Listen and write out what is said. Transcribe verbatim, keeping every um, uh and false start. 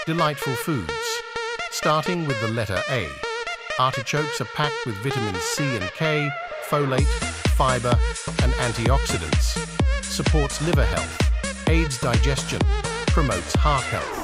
Delightful foods. Starting with the letter A. Artichokes are packed with vitamins C and K, folate, fiber, and antioxidants. Supports liver health, aids digestion, promotes heart health.